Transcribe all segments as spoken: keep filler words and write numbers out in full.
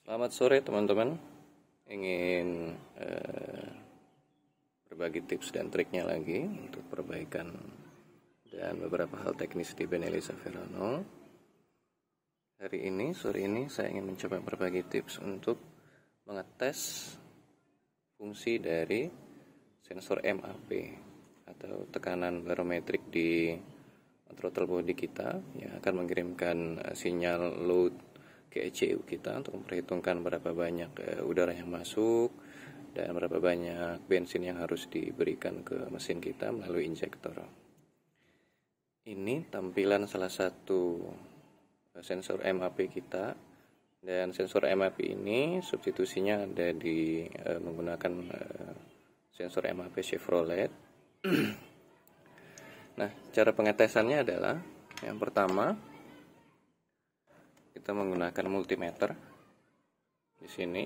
Selamat sore teman-teman. Ingin eh, berbagi tips dan triknya lagi untuk perbaikan dan beberapa hal teknis di Benelli Saverano. Hari ini, sore ini saya ingin mencoba berbagi tips untuk mengetes fungsi dari sensor M A P atau tekanan barometrik di throttle body kita yang akan mengirimkan sinyal load ke E C U kita untuk memperhitungkan berapa banyak uh, udara yang masuk dan berapa banyak bensin yang harus diberikan ke mesin kita melalui injektor. Ini tampilan salah satu uh, sensor M A P kita, dan sensor M A P ini substitusinya ada di uh, menggunakan uh, sensor M A P Chevrolet. Nah, cara pengetesannya adalah yang pertama kita menggunakan multimeter di sini.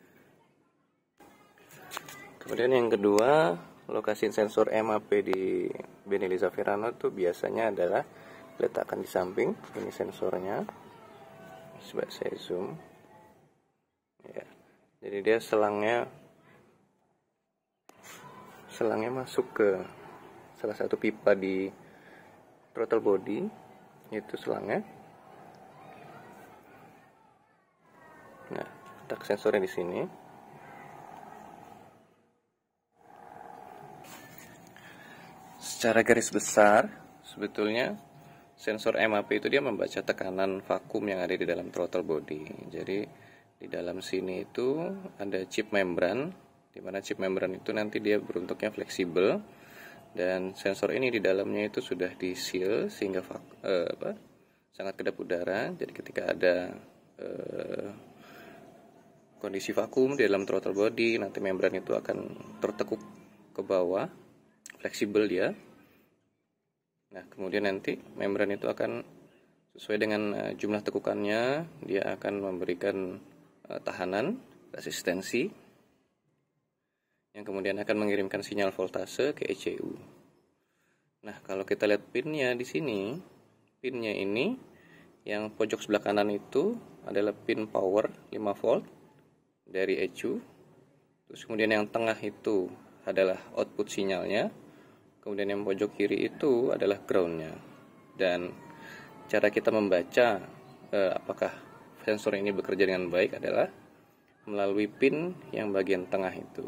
Kemudian yang kedua, lokasi sensor M A P di Benelli Saverano itu biasanya adalah letakkan di samping. Ini sensornya. Coba saya zoom. Ya. Jadi dia selangnya selangnya masuk ke salah satu pipa di throttle body, itu selangnya. Nah, letak sensornya di sini. Secara garis besar, sebetulnya sensor M A P itu dia membaca tekanan vakum yang ada di dalam throttle body. Jadi di dalam sini itu ada chip membran, di mana chip membran itu nanti dia bentuknya fleksibel, dan sensor ini di dalamnya itu sudah di seal sehingga eh, apa, sangat kedap udara. Jadi ketika ada eh, kondisi vakum di dalam throttle body, nanti membran itu akan tertekuk ke bawah, fleksibel dia. Nah, kemudian nanti membran itu akan sesuai dengan uh, jumlah tekukannya, dia akan memberikan uh, tahanan, resistensi, yang kemudian akan mengirimkan sinyal voltase ke E C U. Nah, kalau kita lihat pinnya di sini, pinnya ini yang pojok sebelah kanan itu adalah pin power lima volt dari E C U. Terus kemudian yang tengah itu adalah output sinyalnya. Kemudian yang pojok kiri itu adalah groundnya. Dan cara kita membaca eh, apakah sensor ini bekerja dengan baik adalah melalui pin yang bagian tengah itu.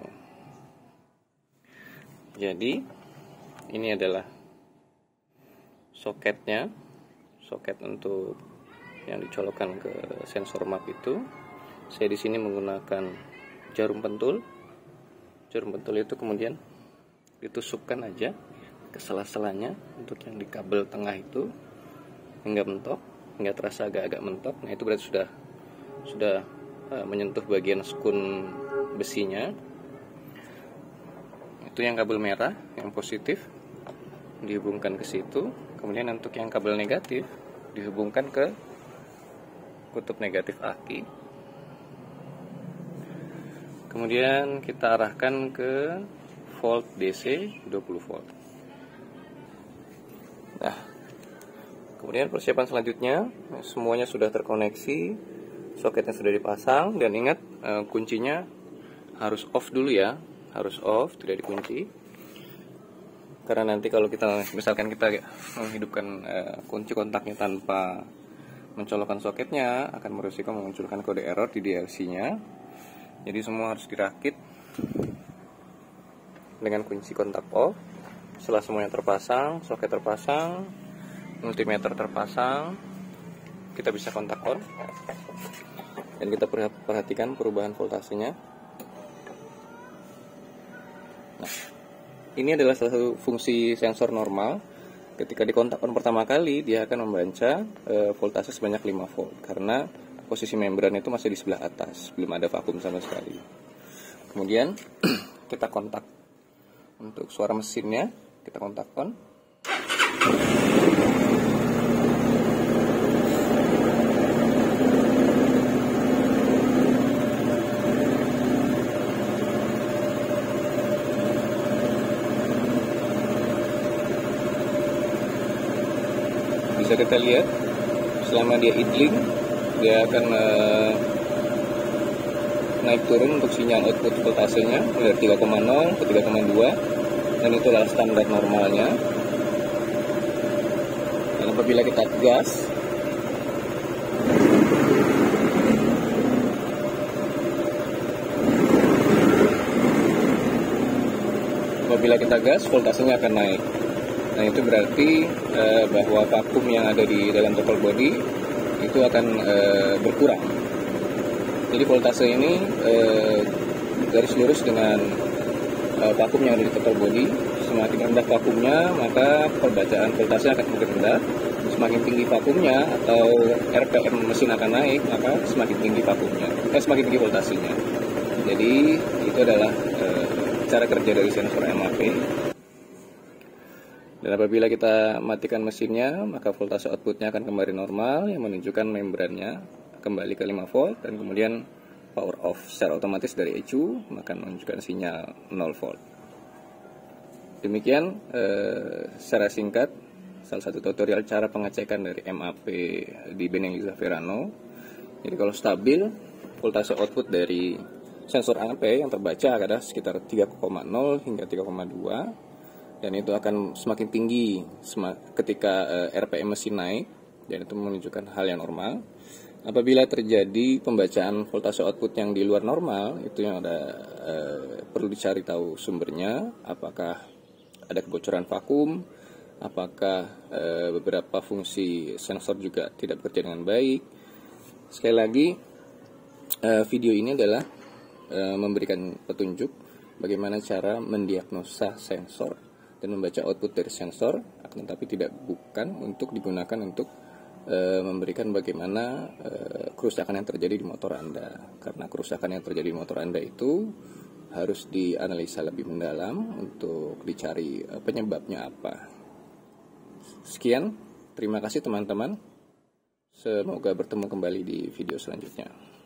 Jadi ini adalah soketnya, soket untuk yang dicolokkan ke sensor map itu. Saya di sini menggunakan jarum pentul. Jarum pentul itu kemudian ditusukkan aja ke sela-selanya untuk yang di kabel tengah itu hingga mentok, hingga terasa agak-agak mentok. Nah, itu berarti sudah sudah uh, menyentuh bagian skun besinya. Itu yang kabel merah, yang positif dihubungkan ke situ. Kemudian untuk yang kabel negatif dihubungkan ke kutub negatif aki. Kemudian kita arahkan ke volt D C dua puluh volt. Nah, kemudian persiapan selanjutnya, semuanya sudah terkoneksi, soketnya sudah dipasang, dan ingat kuncinya harus off dulu ya, harus off, tidak dikunci. Karena nanti kalau kita misalkan kita menghidupkan kunci kontaknya tanpa mencolokkan soketnya, akan berisiko memunculkan kode error di D L C-nya. Jadi semua harus dirakit dengan kunci kontak off. Setelah semuanya terpasang, soket terpasang, multimeter terpasang, kita bisa kontak on. Dan kita perhatikan perubahan voltasenya. Nah, ini adalah salah satu fungsi sensor normal. Ketika dikontak on pertama kali, dia akan membaca e, voltase sebanyak lima volt. Karena posisi membran itu masih di sebelah atas, belum ada vakum sama sekali. Kemudian kita kontak untuk suara mesinnya, kita kontak on. Bisa kita lihat selama dia idling, dia akan uh, naik turun untuk sinyal output voltasenya dari tiga koma nol ke tiga koma dua, dan itu adalah standar normalnya. Dan apabila kita gas, apabila kita gas, voltasenya akan naik. Nah, itu berarti eh, bahwa vakum yang ada di dalam throttle body itu akan eh, berkurang. Jadi voltase ini eh, garis lurus dengan eh, vakum yang ada di throttle body. Semakin rendah vakumnya, maka perbacaan voltase akan semakin rendah. Semakin tinggi vakumnya atau R P M mesin akan naik, maka semakin tinggi vakumnya, eh, semakin tinggi voltasenya. Jadi itu adalah eh, cara kerja dari sensor M A P. Dan apabila kita matikan mesinnya, maka voltase outputnya akan kembali normal, yang menunjukkan membrannya kembali ke lima volt, dan kemudian power off secara otomatis dari E C U akan menunjukkan sinyal nol volt. Demikian eh, secara singkat salah satu tutorial cara pengecekan dari M A P di Benelli Verano. Jadi kalau stabil, voltase output dari sensor M A P yang terbaca adalah sekitar tiga koma nol hingga tiga koma dua, dan itu akan semakin tinggi ketika uh, R P M mesin naik, dan itu menunjukkan hal yang normal. Apabila terjadi pembacaan voltase output yang di luar normal, itu yang ada uh, perlu dicari tahu sumbernya, apakah ada kebocoran vakum, apakah uh, beberapa fungsi sensor juga tidak bekerja dengan baik. Sekali lagi, uh, video ini adalah uh, memberikan petunjuk bagaimana cara mendiagnosa sensor dan membaca output dari sensor, akan tetapi tidak bukan untuk digunakan untuk e, memberikan bagaimana e, kerusakan yang terjadi di motor Anda. Karena kerusakan yang terjadi di motor Anda itu harus dianalisa lebih mendalam untuk dicari e, penyebabnya apa. Sekian, terima kasih teman-teman. Semoga bertemu kembali di video selanjutnya.